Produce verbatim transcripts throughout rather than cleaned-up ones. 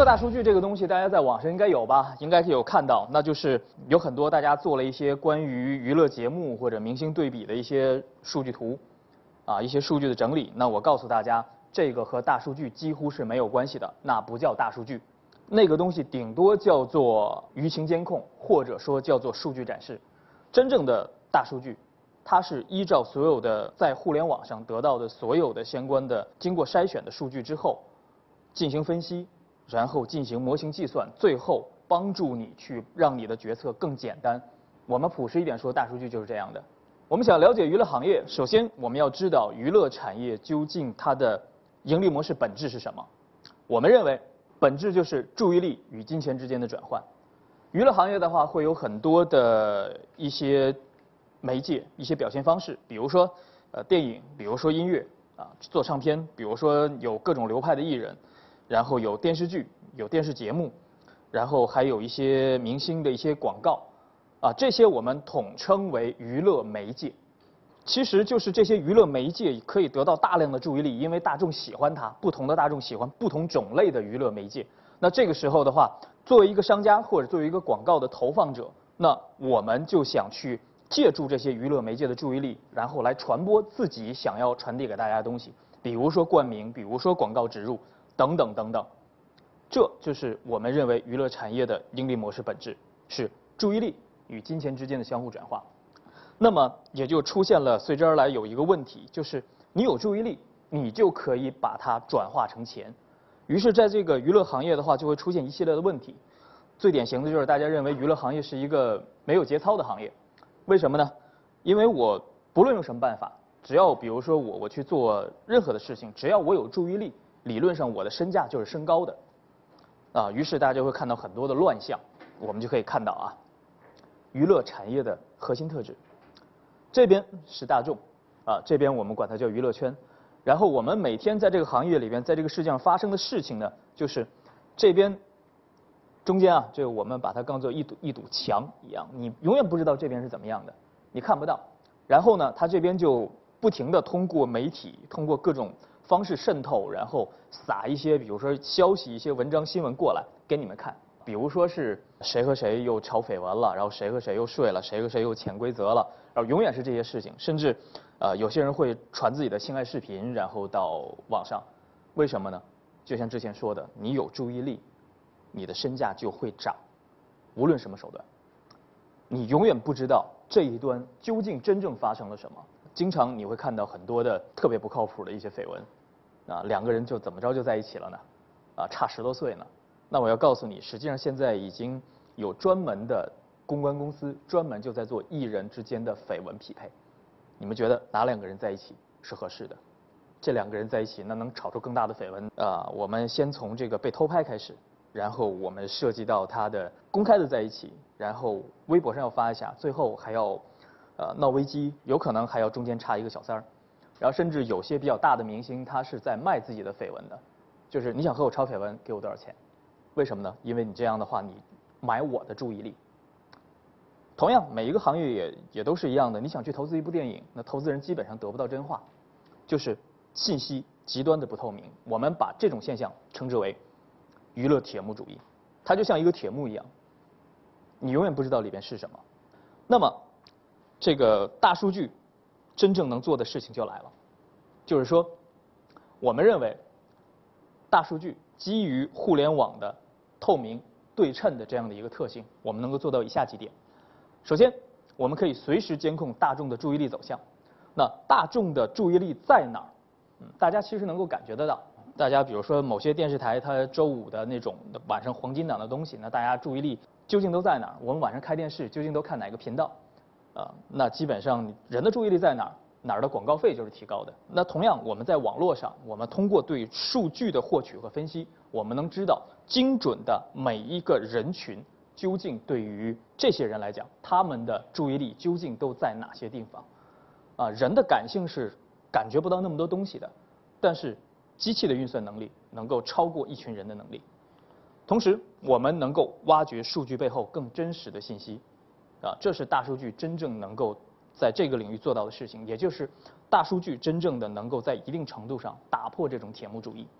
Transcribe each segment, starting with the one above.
乐大数据这个东西，大家在网上应该有吧？应该有看到，那就是有很多大家做了一些关于娱乐节目或者明星对比的一些数据图，啊，一些数据的整理。那我告诉大家，这个和大数据几乎是没有关系的，那不叫大数据，那个东西顶多叫做舆情监控，或者说叫做数据展示。真正的大数据，它是依照所有的在互联网上得到的所有的相关的经过筛选的数据之后，进行分析。然后进行模型计算，最后帮助你去让你的决策更简单。我们朴实一点说，大数据就是这样的。我们想了解娱乐行业，首先我们要知道娱乐产业究竟它的盈利模式本质是什么。我们认为，本质就是注意力与金钱之间的转换。娱乐行业的话，会有很多的一些媒介、一些表现方式，比如说呃电影，比如说音乐啊，做唱片，比如说有各种流派的艺人。然后有电视剧，有电视节目，然后还有一些明星的一些广告，啊，这些我们统称为娱乐媒介。其实就是这些娱乐媒介可以得到大量的注意力，因为大众喜欢它，不同的大众喜欢不同种类的娱乐媒介。那这个时候的话，作为一个商家或者作为一个广告的投放者，那我们就想去借助这些娱乐媒介的注意力，然后来传播自己想要传递给大家的东西，比如说冠名，比如说广告植入。等等等等，这就是我们认为娱乐产业的盈利模式本质，是注意力与金钱之间的相互转化。那么也就出现了随之而来有一个问题，就是你有注意力，你就可以把它转化成钱。于是在这个娱乐行业的话，就会出现一系列的问题。最典型的就是大家认为娱乐行业是一个没有节操的行业，为什么呢？因为我不论用什么办法，只要比如说我我去做任何的事情，只要我有注意力。理论上，我的身价就是升高的，啊，于是大家就会看到很多的乱象。我们就可以看到啊，娱乐产业的核心特质，这边是大众，啊，这边我们管它叫娱乐圈。然后我们每天在这个行业里边，在这个世界上发生的事情呢，就是这边中间啊，这个我们把它当做一堵一堵墙一样，你永远不知道这边是怎么样的，你看不到。然后呢，它这边就不停地通过媒体，通过各种方式渗透，然后撒一些，比如说消息、一些文章、新闻过来给你们看。比如说是谁和谁又炒绯闻了，然后谁和谁又睡了，谁和谁又潜规则了，然后永远是这些事情。甚至，呃，有些人会传自己的性爱视频，然后到网上。为什么呢？就像之前说的，你有注意力，你的身价就会涨，无论什么手段。你永远不知道这一端究竟真正发生了什么。经常你会看到很多的特别不靠谱的一些绯闻，啊，两个人就怎么着就在一起了呢？啊，差十多岁呢。那我要告诉你，实际上现在已经有专门的公关公司，专门就在做艺人之间的绯闻匹配。你们觉得哪两个人在一起是合适的？这两个人在一起，那能炒出更大的绯闻啊？我们先从这个被偷拍开始，然后我们涉及到他的公开的在一起，然后微博上要发一下，最后还要呃闹危机，有可能还要中间插一个小三儿，然后甚至有些比较大的明星，他是在卖自己的绯闻的，就是你想和我炒绯闻，给我多少钱？为什么呢？因为你这样的话，你买我的注意力。同样，每一个行业也也都是一样的。你想去投资一部电影，那投资人基本上得不到真话，就是信息极端的不透明。我们把这种现象称之为娱乐铁幕主义，它就像一个铁幕一样，你永远不知道里边是什么。那么，这个大数据真正能做的事情就来了，就是说，我们认为大数据基于互联网的透明对称的这样的一个特性，我们能够做到以下几点。首先，我们可以随时监控大众的注意力走向。那大众的注意力在哪儿？嗯，大家其实能够感觉得到。大家比如说某些电视台，它周五的那种晚上黄金档的东西，那大家注意力究竟都在哪儿？我们晚上开电视究竟都看哪个频道？啊，那基本上人的注意力在哪儿？哪儿的广告费就是提高的。那同样，我们在网络上，我们通过对数据的获取和分析，我们能知道精准的每一个人群究竟对于这些人来讲，他们的注意力究竟都在哪些地方。啊，人的感性是感觉不到那么多东西的，但是机器的运算能力能够超过一群人的能力。同时，我们能够挖掘数据背后更真实的信息。啊，这是大数据真正能够在这个领域做到的事情，也就是大数据真正的能够在一定程度上打破这种铁幕主义。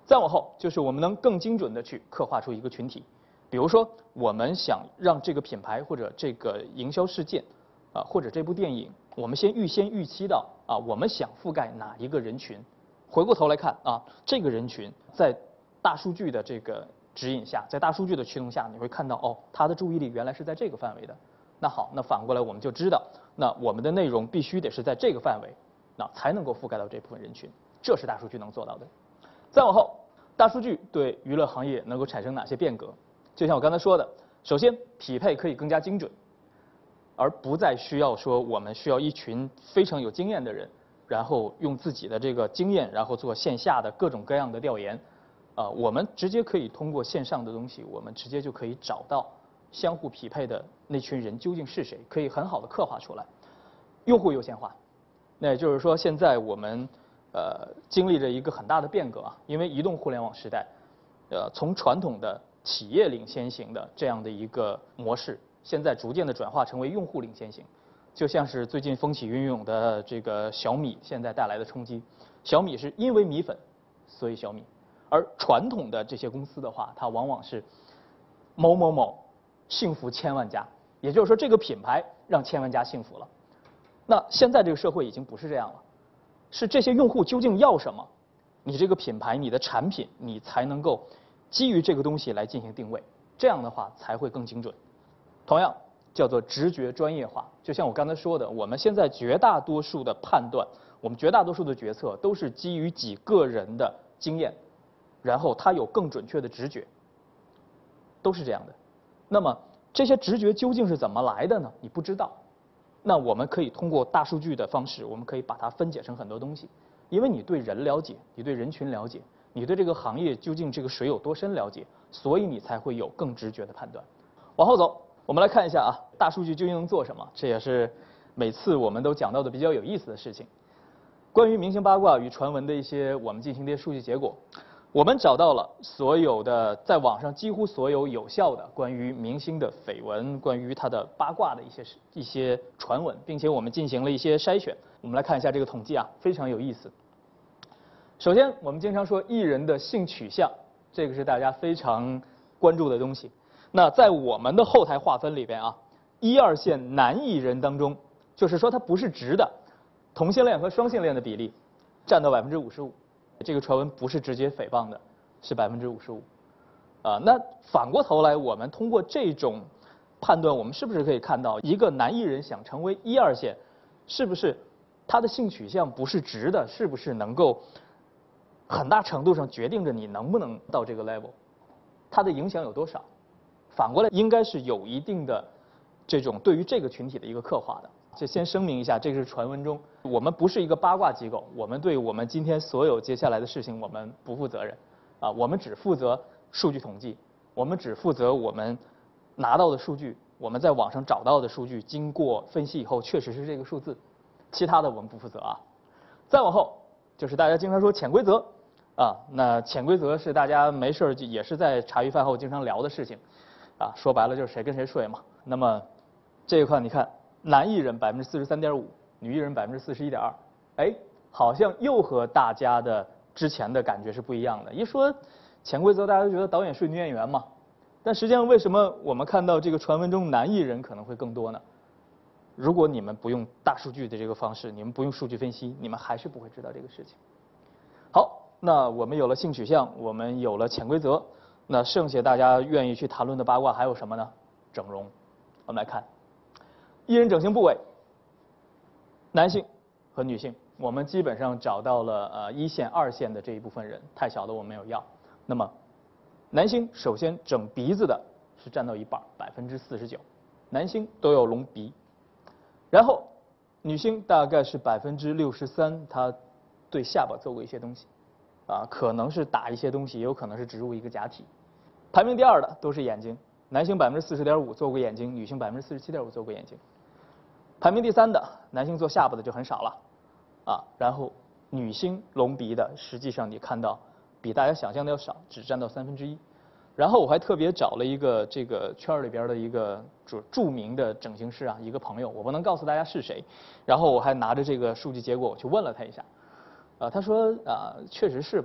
再往后就是我们能更精准的去刻画出一个群体，比如说我们想让这个品牌或者这个营销事件，啊或者这部电影，我们先预先预期到啊我们想覆盖哪一个人群，回过头来看啊这个人群在大数据的这个指引下，在大数据的驱动下，你会看到哦他的注意力原来是在这个范围的。那好，那反过来我们就知道，那我们的内容必须得是在这个范围，那才能够覆盖到这部分人群，这是大数据能做到的。再往后，大数据对娱乐行业能够产生哪些变革？就像我刚才说的，首先匹配可以更加精准，而不再需要说我们需要一群非常有经验的人，然后用自己的这个经验，然后做线下的各种各样的调研，啊，我们直接可以通过线上的东西，我们直接就可以找到相互匹配的那群人究竟是谁，可以很好的刻画出来。用户优先化，那也就是说，现在我们呃经历着一个很大的变革啊，因为移动互联网时代，呃从传统的企业领先型的这样的一个模式，现在逐渐的转化成为用户领先型，就像是最近风起云涌的这个小米现在带来的冲击。小米是因为米粉，所以小米，而传统的这些公司的话，它往往是某某某幸福千万家，也就是说这个品牌让千万家幸福了。那现在这个社会已经不是这样了，是这些用户究竟要什么，你这个品牌、你的产品，你才能够基于这个东西来进行定位，这样的话才会更精准。同样叫做直觉专业化，就像我刚才说的，我们现在绝大多数的判断，我们绝大多数的决策都是基于几个人的经验，然后他有更准确的直觉，都是这样的。那么这些直觉究竟是怎么来的呢？你不知道。那我们可以通过大数据的方式，我们可以把它分解成很多东西，因为你对人了解，你对人群了解，你对这个行业究竟这个水有多深了解，所以你才会有更直觉的判断。往后走，我们来看一下啊，大数据究竟能做什么？这也是每次我们都讲到的比较有意思的事情。关于明星八卦与传闻的一些我们进行的一些数据结果，我们找到了所有的在网上几乎所有有效的关于明星的绯闻、关于他的八卦的一些一些传闻，并且我们进行了一些筛选。我们来看一下这个统计啊，非常有意思。首先，我们经常说艺人的性取向，这个是大家非常关注的东西。那在我们的后台划分里边啊，一二线男艺人当中，就是说他不是直的，同性恋和双性恋的比例占到百分之五十五。这个传闻不是直接诽谤的，是百分之五十五。啊，那反过头来，我们通过这种判断，我们是不是可以看到，一个男艺人想成为一二线，是不是他的性取向不是直的，是不是能够很大程度上决定着你能不能到这个 level， 它的影响有多少？反过来，应该是有一定的这种对于这个群体的一个刻画的。就先声明一下，这个是传闻中，我们不是一个八卦机构，我们对我们今天所有接下来的事情我们不负责任，啊，我们只负责数据统计，我们只负责我们拿到的数据，我们在网上找到的数据，经过分析以后确实是这个数字，其他的我们不负责啊。再往后就是大家经常说潜规则，啊，那潜规则是大家没事儿也是在茶余饭后经常聊的事情，啊，说白了就是谁跟谁睡嘛。那么这一块你看。男艺人百分之四十三点五，女艺人百分之四十一点二，哎，好像又和大家的之前的感觉是不一样的。一说潜规则，大家都觉得导演睡女演员嘛，但实际上为什么我们看到这个传闻中男艺人可能会更多呢？如果你们不用大数据的这个方式，你们不用数据分析，你们还是不会知道这个事情。好，那我们有了性取向，我们有了潜规则，那剩下大家愿意去谈论的八卦还有什么呢？整容。我们来看。艺人整形部位，男性和女性，我们基本上找到了呃一线、二线的这一部分人，太小的我们没有要。那么，男星首先整鼻子的是占到一半，百分之四十九，男星都有隆鼻。然后，女星大概是百分之六十三，她对下巴做过一些东西，啊，可能是打一些东西，也有可能是植入一个假体。排名第二的都是眼睛，男性百分之四十点五做过眼睛，女性百分之四十七点五做过眼睛。排名第三的男性做下巴的就很少了，啊，然后女星隆鼻的，实际上你看到比大家想象的要少，只占到三分之一。然后我还特别找了一个这个圈里边的一个著著名的整形师啊，一个朋友，我不能告诉大家是谁，然后我还拿着这个数据结果我去问了他一下，啊，他说啊，确实是吧，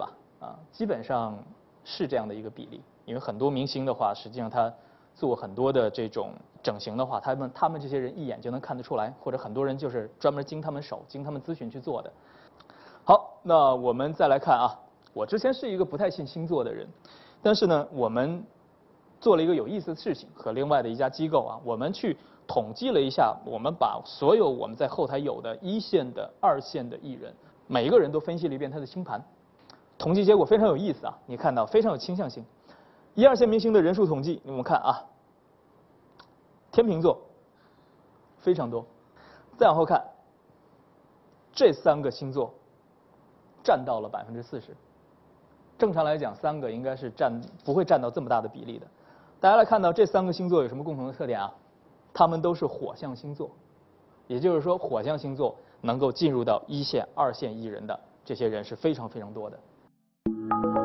啊，基本上是这样的一个比例。因为很多明星的话，实际上他做很多的这种整形的话，他们他们这些人一眼就能看得出来，或者很多人就是专门经他们手、经他们咨询去做的。好，那我们再来看啊，我之前是一个不太信星座的人，但是呢，我们做了一个有意思的事情，和另外的一家机构啊，我们去统计了一下，我们把所有我们在后台有的一线的、二线的艺人，每一个人都分析了一遍他的星盘，统计结果非常有意思啊，你看到非常有倾向性。一二线明星的人数统计，我们看啊，天秤座非常多，再往后看，这三个星座占到了百分之四十。正常来讲，三个应该是占不会占到这么大的比例的。大家来看到这三个星座有什么共同的特点啊？他们都是火象星座，也就是说，火象星座能够进入到一线、二线艺人的这些人是非常非常多的。